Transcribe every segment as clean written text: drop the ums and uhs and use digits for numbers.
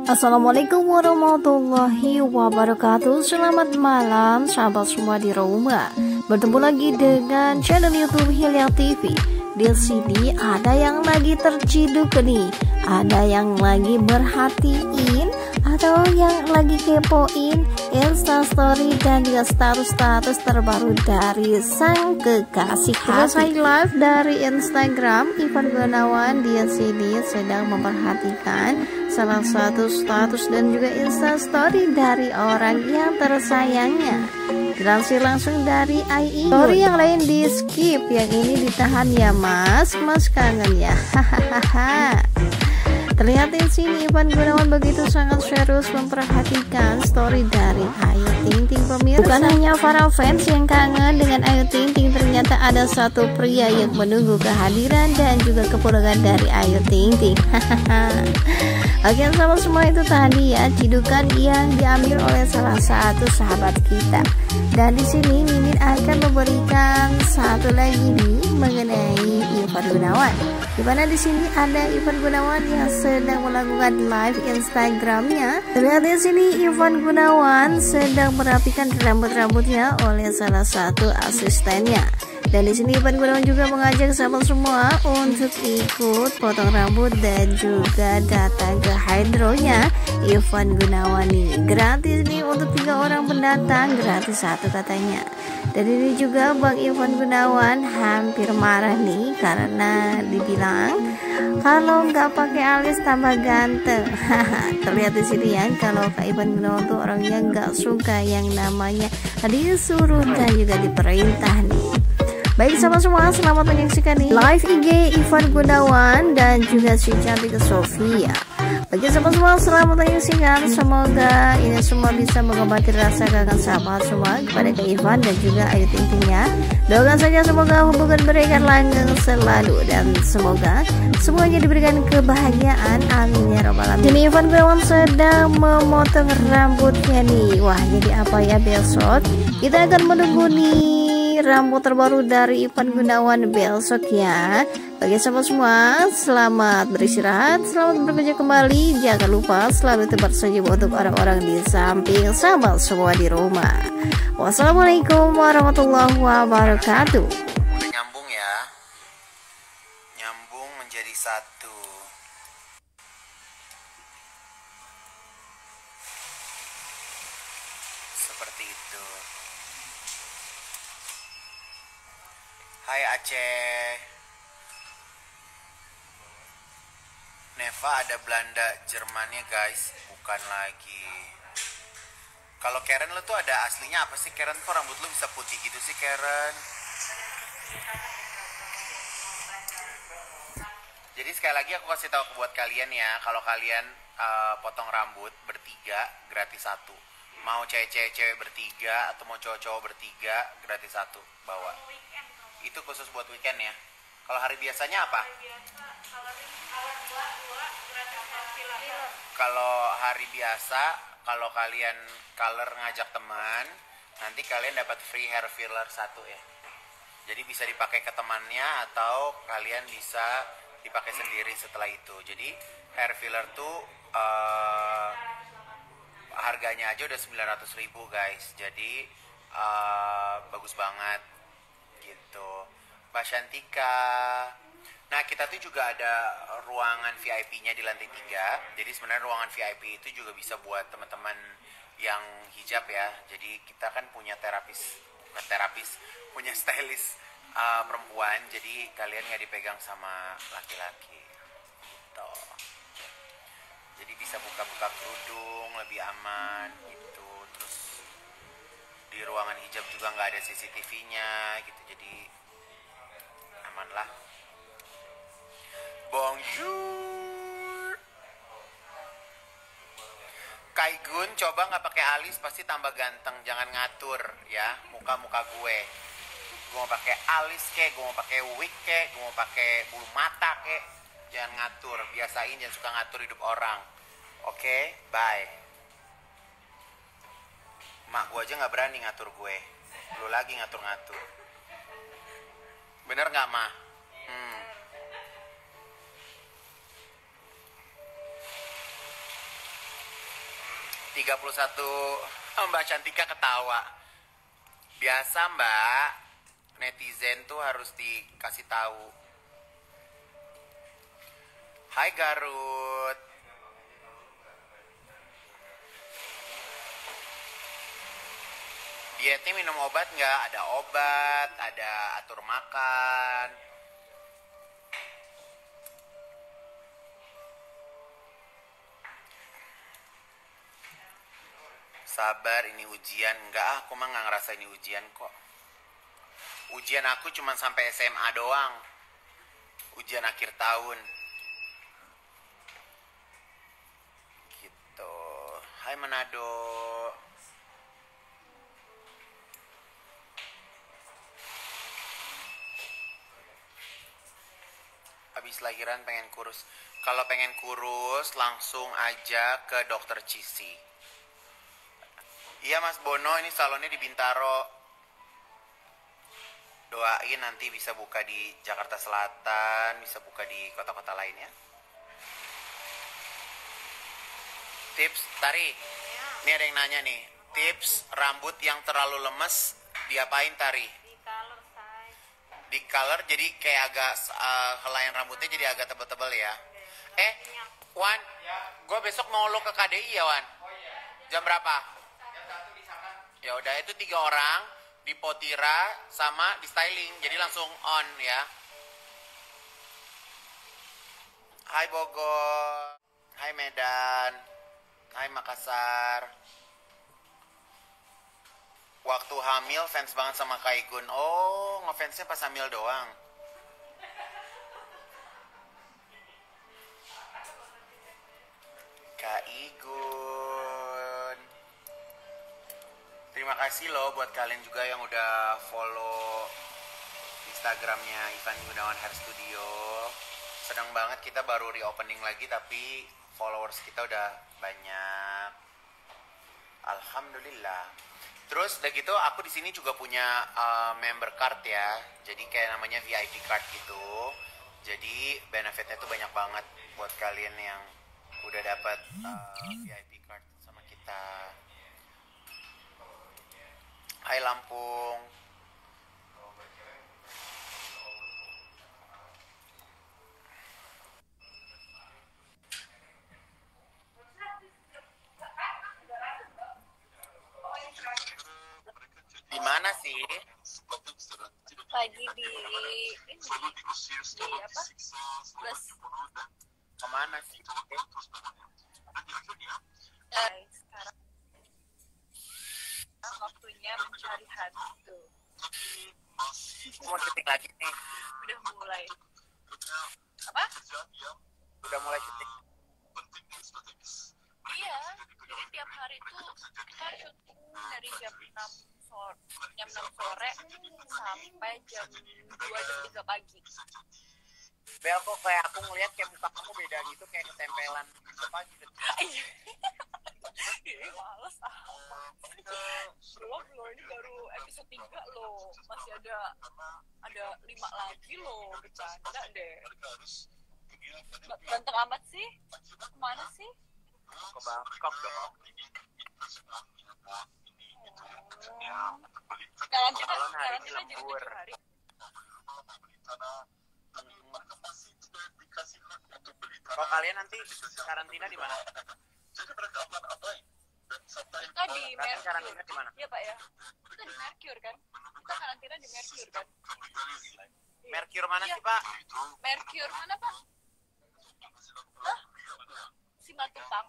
Assalamualaikum warahmatullahi wabarakatuh. Selamat malam sahabat semua di rumah. Bertemu lagi dengan channel YouTube Hilya TV. Di sini ada yang lagi terciduk nih, ada yang lagi merhatiin atau yang lagi kepoin Instastory dan juga status-status terbaru dari sang kekasih hati. Terus live dari Instagram, Ivan Gunawan di sini sedang memperhatikan salah satu status dan juga Instastory dari orang yang tersayangnya. Dilansir langsung dari IE. Story yang lain di skip, yang ini ditahan ya mas kangen ya. Hahaha. Terlihat di sini Ivan Gunawan begitu sangat serius memperhatikan story dari Ayu Ting Ting pemirsa. Bukan hanya para fans yang kangen dengan Ayu Ting Ting, ternyata ada satu pria yang menunggu kehadiran dan juga kepulangan dari Ayu Ting Ting. Oke sahabat semua, itu tadi ya cidukan yang diambil oleh salah satu sahabat kita. Dan di sini Mimin akan memberikan satu lagi nih mengenai Ivan Gunawan. Dimana di sini ada Ivan Gunawan yang sedang melakukan live Instagramnya. Terlihat di sini Ivan Gunawan sedang merapikan rambut-rambutnya oleh salah satu asistennya. Dan di sini Ivan Gunawan juga mengajak sahabat semua untuk ikut potong rambut dan juga datang ke hydronya Ivan Gunawan nih. Gratis nih untuk 3 orang pendatang, gratis satu katanya. Dan ini juga Bang Ivan Gunawan hampir marah nih karena dibilang kalau nggak pakai alis tambah ganteng. Terlihat di sini ya, kalau Kak Ivan Gunawan tuh orang yang nggak suka yang namanya disuruh dan juga diperintah nih. Baik sahabat semua, selamat menyaksikan nih live IG Ivan Gunawan dan juga si cantik Sofia. Bagi sahabat semua, selamat menyaksikan. Semoga ini semua bisa mengobati rasa kangen sahabat semua kepada Kak Ivan dan juga Ayu Ting Ting ya. Doakan saja semoga hubungan mereka langgeng selalu dan semoga semuanya diberikan kebahagiaan. Amin ya rabbal alamin. Ini Ivan Gunawan sedang memotong rambutnya nih. Wah, jadi apa ya besok? Kita akan menunggu nih rambut terbaru dari Ivan Gunawan besok ya. Bagi sahabat semua, selamat beristirahat, selamat bekerja kembali. Jangan lupa selalu tebar senyum untuk orang-orang di samping sahabat semua di rumah. Wassalamualaikum warahmatullahi wabarakatuh. Udah nyambung ya, nyambung menjadi satu. Seperti itu. Hai Aceh. Neva ada Belanda Jermannya guys, bukan lagi. Kalau Karen lo tuh ada aslinya apa sih Karen? Kok rambut lo bisa putih gitu sih Karen? Jadi sekali lagi aku kasih tahu buat kalian ya, kalau kalian potong rambut bertiga gratis satu. Mau cewek-cewek bertiga atau mau cowok-cowok bertiga gratis satu bawa. Itu khusus buat weekend ya. Kalau hari biasanya apa? Kalau hari biasa, kalau kalian color ngajak teman, nanti kalian dapat free hair filler satu ya. Jadi bisa dipakai ke temannya atau kalian bisa dipakai sendiri setelah itu. Jadi hair filler tuh harganya aja udah 900.000 guys. Jadi bagus banget gitu. Mbak Shantika. Nah kita tuh juga ada ruangan VIP-nya di lantai 3. Jadi sebenarnya ruangan VIP itu juga bisa buat teman-teman yang hijab ya. Jadi kita kan punya punya stylist perempuan. Jadi kalian nggak dipegang sama laki-laki gitu. Jadi bisa buka-buka kerudung lebih aman gitu. Terus di ruangan hijab juga nggak ada CCTV-nya gitu. Jadi aman lah. Bonjour. Kaigun, coba nggak pakai alis pasti tambah ganteng. Jangan ngatur ya muka gue. Gue mau pakai alis kek, gue mau pakai wig kek, gue mau pakai bulu mata kek. Jangan ngatur, biasain, jangan suka ngatur hidup orang. Oke, bye. Mak gue aja nggak berani ngatur gue. Lu lagi ngatur-ngatur. Bener nggak mah? 31 Mbak Cantika ketawa. Biasa Mbak, netizen tuh harus dikasih tahu. Hai Garut. Dietnya minum obat nggak? Ada obat, ada atur makan. Sabar, ini ujian. Enggak, aku mah nggak ngerasa ini ujian kok. Ujian aku cuma sampai SMA doang. Ujian akhir tahun. Gitu. Hai Manado. Habis lahiran pengen kurus. Kalau pengen kurus, langsung aja ke dokter Cisi. Iya Mas Bono, ini salonnya di Bintaro. Doain nanti bisa buka di Jakarta Selatan, bisa buka di kota-kota lainnya. Tips, Tari. Ini ada yang nanya nih. Tips rambut yang terlalu lemes, diapain Tari? Di color size. Di color jadi kayak agak helaian rambutnya jadi agak tebel-tebel ya. Wan, gue besok mau lo ke KDI ya Wan. Jam berapa? Ya udah, itu 3 orang di Potira sama di styling, jadi langsung on ya. Hai Bogor, hai Medan, hai Makassar. Waktu hamil fans banget sama Kak Igun. Oh, ngefansnya pas hamil doang. Kak Igun. Terima kasih loh buat kalian juga yang udah follow Instagramnya Ivan Gunawan Hair Studio. Senang banget kita baru reopening lagi tapi followers kita udah banyak. Alhamdulillah. Terus udah gitu aku di sini juga punya member card ya. Jadi kayak namanya VIP card gitu. Jadi benefitnya tuh banyak banget buat kalian yang udah dapat VIP card sama kita. Hai Lampung. Di mana sih? Lagi di apa? Plus. Kemana sih? Sekarang waktunya mencari hantu. Mau syuting lagi nih. Udah mulai. Apa? Udah mulai syuting. Iya. Jadi tiap hari tuh kita syuting dari jam 6 sore, sampai jam 2 jam 3 pagi. Bel, kok kayak aku ngeliat kayak muka kamu beda gitu, kayak ketempelan apa gitu. Ih, males belum ini baru episode 3 loh, masih ada 5 lagi loh, bercanda deh. Ganteng amat sih, kemana sih? Ke Bangkok dong. Karantina hari ini jadi 7 lembur. hari. Kalau kalian nanti karantina di mana? Kita di Karantina di Mercure. mana? Iya Pak ya. Kita di Mercure kan? Kita karantina di Mercure kan? Mercure mana Iya. sih Pak? Mercure mana Pak? Hah? Simatupang.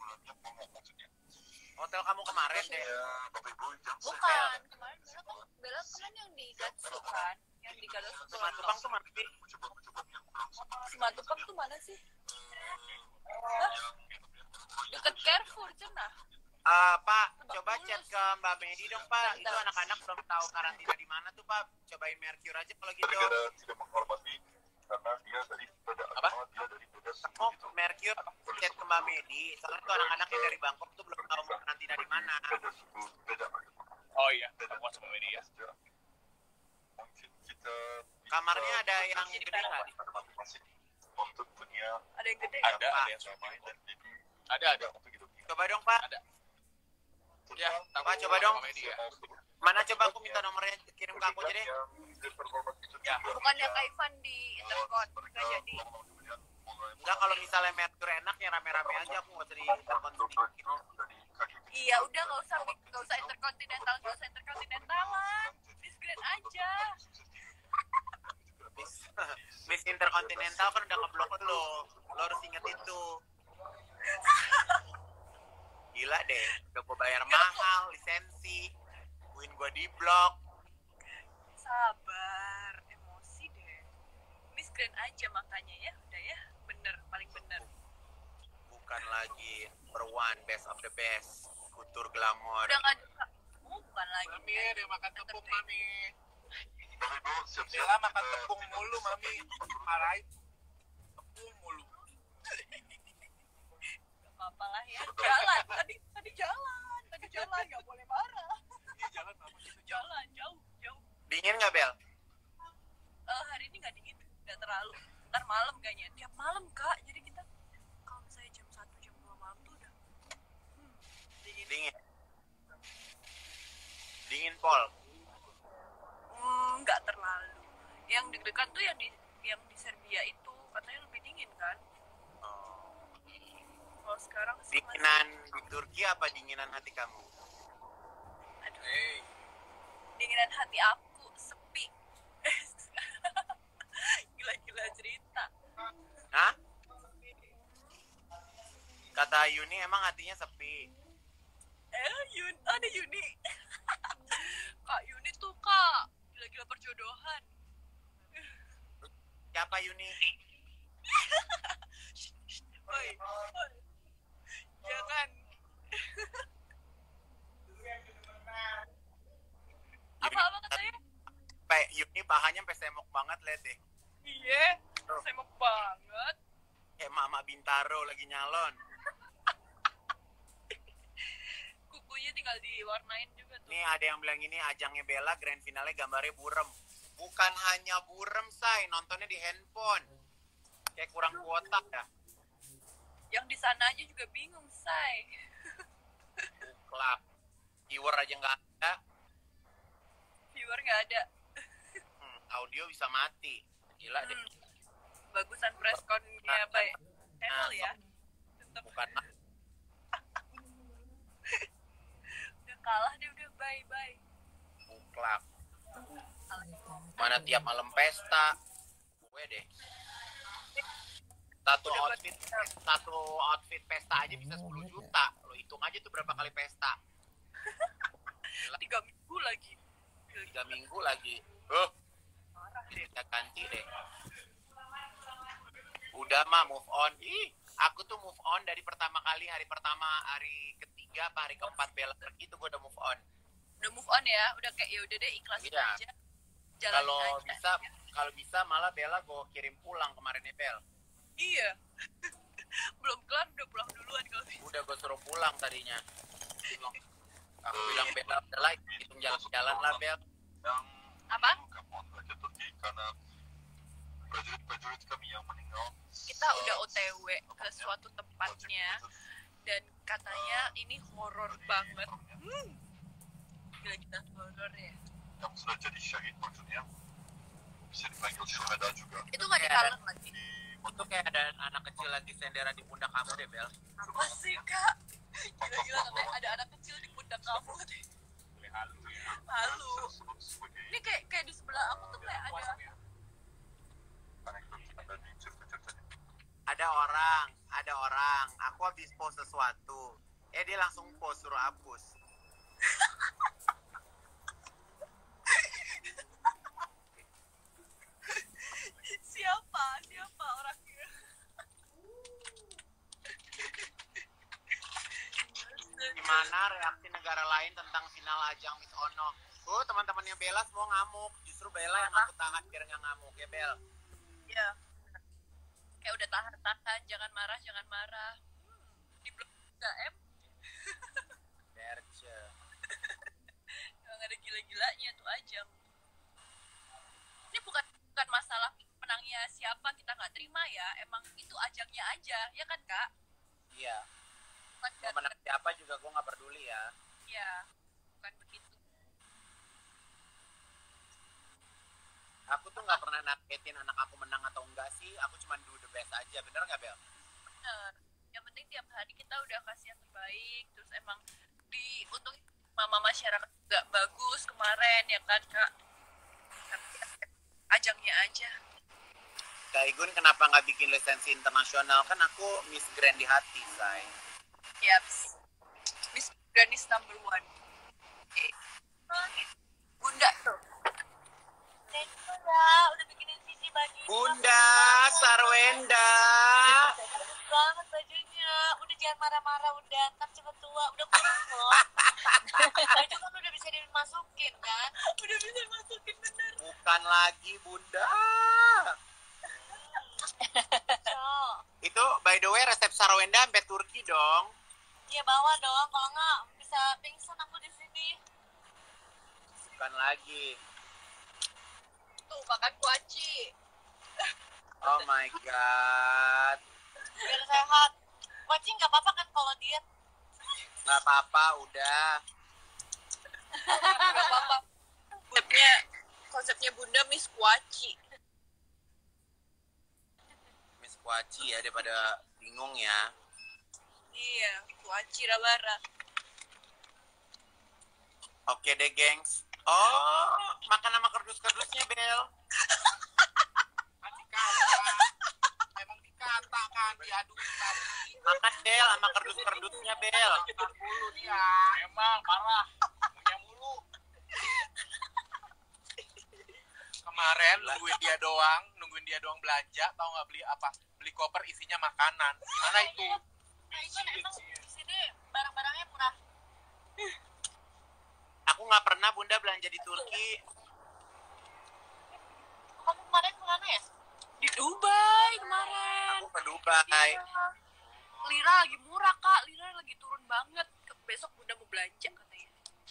Hotel kamu kemarin deh. Bukan, kemarin Bella kan yang di Gatsu kan? Yang di Gatsu. Simatupang tuh mana sih? Simatupang tuh mana sih? Hah? Deket Carrefour, cenah. Pak, coba chat ke Mbak Medi dong Pak. Itu anak-anak belum tahu karantina di mana tuh Pak. Cobain Mercure aja kalau gitu. Negara tidak menghormati karena dia dari Apa? dia dari beda suku Oh, gitu. Mercure chat ke Mbak Medi. Soalnya tuh anak-anak yang dari Bangkok tuh belum tahu mau karantina di mana. Beda suku, beda agama. Oh iya, temuan sama media. Mungkin kita Kamarnya ada yang gede nggak? masing-masing untuk punya Ada yang gede. Ada yang sama. damai dan jadi Ada. untuk hidup kita. Coba dong Pak. Ada. Ya, Apa, coba dong. Komedi ya. Mana coba aku minta nomornya, kirim ke aku aja deh. Ya. Bukannya Kak Ivan di Intercon nggak jadi. Enggak, kalau misalnya Merkur enak ya rame-rame aja, aku nggak usah di interkontinental. Iya udah nggak usah interkontinentalan. Miss Grand aja. Miss Interkontinental kan udah ngeblok lo harus inget itu. Gila deh, udah gue bayar mahal lisensi, buin gue di blok. Sabar, emosi deh. Miss Grand aja makanya ya, udah ya, bener, paling bener. Bukan lagi number one, best of the best, kultur glamor. Udah nggak ada, bukan lagi. Mami, dia makan tepung, Mami. Siap-siap. Bella makan tepung mulu, Mami. Marahin. Tepung mulu. Gak apa-apa lah ya. Jalan, tadi jalan, nggak boleh marah. Iya, jalan Mama. Jalan, jauh. Dingin nggak, Bel? Hari ini nggak dingin, nggak terlalu. Ntar malam kayaknya, tiap malam Kak. Jadi kita kalau misalnya jam 1, jam 2 malam tuh udah dingin. Dingin, Pol. Nggak terlalu. Yang deg-degan tuh yang di Serbia itu katanya lebih dingin kan. Kalau sekarang sih Dinginan di Turki apa dinginan hati kamu? aduh, Hey, dinginan hati aku sepi. Gila-gila cerita. Hah? Kata Yuni emang hatinya sepi. Ada Yuni. Kak Yuni tuh Kak, gila-gila perjodohan. Siapa Yuni? Woi. Jangan. Apa katanya? Yuni pahanya sampai semok banget, liat deh. Iya, semok banget. Kayak Mama Bintaro lagi nyalon. Kukunya tinggal diwarnain juga tuh. Nih ada yang bilang ini ajangnya Bella, grand finalnya gambarnya burem. Bukan hanya burem, say, nontonnya di handphone. Kayak kurang kuota ya. Yang di sana aja juga bingung, say. Buklak. Viewer aja nggak ada. Viewer nggak ada. Audio bisa mati. Gila deh. Bagusan pressconnya baik. Channel ya. Tetap Bukan udah kalah deh, udah bye. buklak. Mana tiap malam pesta. Gue deh. Satu outfit pesta aja bisa 10 juta. Lo hitung aja tuh berapa kali pesta. 3 minggu lagi. 3 minggu lagi. Kita ganti deh. Udah mah move on. Aku tuh move on dari pertama kali, hari ketiga apa hari keempat Bella pergi tuh gue udah move on. Udah move on ya, udah kayak ya udah deh ikhlasin Iya. aja. Jalanin aja. Kalau bisa malah Bella gue kirim pulang kemarin Bel. Iya. Belum kelar udah pulang duluan kalau bisa. Udah gue suruh pulang tadinya. Aku bilang Bella udah lah, hitung jalan-jalan lah Bel. Yang Apa? kapan ke Turki karena prajurit kami yang meninggal. Kita udah OTW ke suatu tempatnya dan katanya ini horor banget. Gila-gila horor ya. Yang sudah jadi syahid maksudnya. Bisa dipanggil syuhada juga. Itu nggak dikaleng lagi. Itu kayak ada anak kecil lagi sendera di pundak kamu deh Bel. Apa sih Kak? Gila-gila katanya ada anak kecil di pundak kamu deh. halu ya. Halu. Sebab sebagai Ini kayak di sebelah aku tuh kayak ada. anekdot ada di cerita-ceritanya. Ada orang. Aku habis post sesuatu. Dia langsung post suruh hapus. Siapa orangnya? Gimana reaksi negara lain tentang final ajang Miss Ono? Teman-temannya Bella semua ngamuk. Justru Bella yang aku tahan biar nggak ngamuk ya Bel. Iya. Kayak udah tahan, jangan marah. Di blok 3M Berce. emang ada gila-gilanya tuh ajang. Ini bukan masalah menangnya siapa kita nggak terima ya, emang itu ajangnya aja, ya kan Kak? Iya. Bukan Mau menang siapa juga gue nggak peduli ya. ya Aku tuh nggak pernah nargetin anak aku menang atau enggak sih. Aku cuma do the best aja. Bener nggak, Bel? Bener. Yang penting tiap hari kita udah kasih yang terbaik. Terus emang untuk mama masyarakat juga bagus kemarin ya kan Kak. Tapi ajangnya aja. Kak Igun kenapa nggak bikin lisensi internasional? Kan aku Miss Grand di hati, say. Yaps. Miss Granis number 1. Bunda tuh. Thank you ya, udah bikinin sisi baju. Bunda Sarwenda. Bagus banget bajunya. Udah jangan marah-marah, udah ntar cepet tua, udah kurang loh. Baju kan udah bisa dimasukin kan? Udah bisa dimasukin bener. Bukan lagi, Bunda. So, Itu by the way resep Sarwenda sampai Turki dong. iya bawa dong, kalau nggak bisa pingsan aku di sini. Bukan lagi. Tuh makan kuaci. Oh my god. Biar sehat. Kuaci nggak apa-apa kan kalau diet? Nggak apa-apa, udah. Nggak apa-apa. Konsepnya Bunda Miss Kuaci. Miss Kuaci ya, daripada bingung ya. Iya, Kuaci Rabara. Oke deh, gengs. Oh, makan sama kardus-kardusnya, Bel. Emang dikatakan diaduin tadi. Makan, Bel, sama kardus-kardusnya, Bel. Makan mulu dia. Emang parah. Punya mulu. Kemarin nungguin dia doang belanja, tahu nggak beli apa? Beli koper isinya makanan. Gimana itu? Nah, itu emang di sini barang-barangnya murah. Aku nggak pernah, Bunda, belanja di Turki. Kamu kemarin kemana ya? Di Dubai kemarin. Aku ke Dubai. Iya. Lira lagi murah Kak, Lira lagi turun banget. Besok Bunda mau belanja katanya.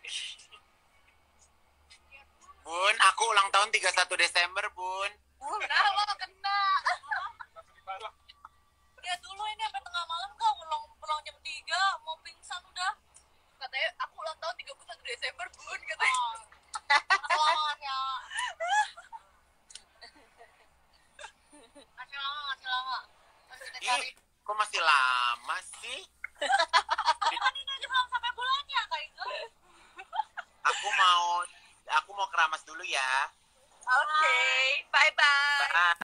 Bun, aku ulang tahun 31 Desember, Bun. Nah, lo kena. Ya dulu ini sampai tengah malam Kak, pulang jam 3, mau pingsan udah. Katanya aku ulang tahun 31 Desember, Bun, katanya. Selamat ya. Masih lama. Masih kita cari. Ih, kok masih lama sih? Kan ini aja belum sampai bulannya, Kak itu. Aku mau keramas dulu ya. Oke, bye-bye. Bye.